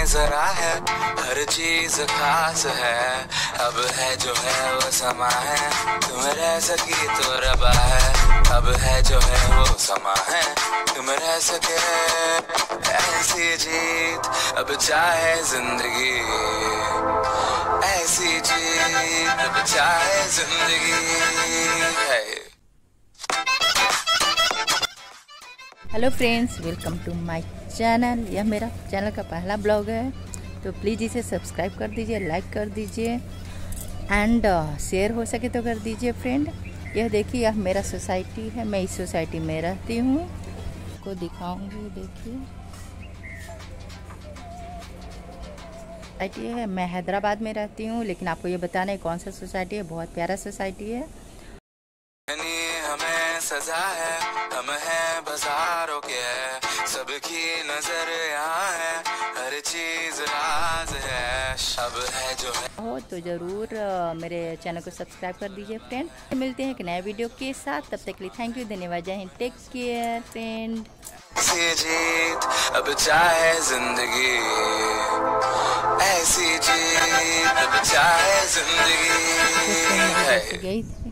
जरा है, हर चीज खास है। अब है जो है वो समा है, तुम रह सकी तो रबा है। अब है जो है वो समा है, तुम रह सके ऐसी जीत। अब चाहे जिंदगी ऐसी जीत, अब चाहे जिंदगी है। Hello friends, welcome to my channel. यह मेरा चैनल का पहला ब्लॉग है, तो प्लीज़ इसे सब्सक्राइब कर दीजिए, लाइक कर दीजिए एंड शेयर हो सके तो कर दीजिए फ्रेंड। यह देखिए, यह मेरा सोसाइटी है, मैं इस सोसाइटी में रहती हूँ, आपको दिखाऊंगी। देखिए सोसाइटी है, मैं हैदराबाद में रहती हूँ, लेकिन आपको ये बताना है कौन सा सोसाइटी है। बहुत प्यारा सोसाइटी है। हमें सजा है, हम हैं बाजारों के, सबकी नजर यहाँ है, हर चीज राज है। अब है जो है हो तो ज़रूर मेरे चैनल को सब्सक्राइब कर दीजिए फ्रेंड। मिलते हैं एक नए वीडियो के साथ, तब तक के लिए थैंक यू, धन्यवाद, जय हिंद, टेक केयर फ्रेंड। ऐसी जीत, अब चाहे जिंदगी ऐसी जीत, अब चाहे जिंदगी है।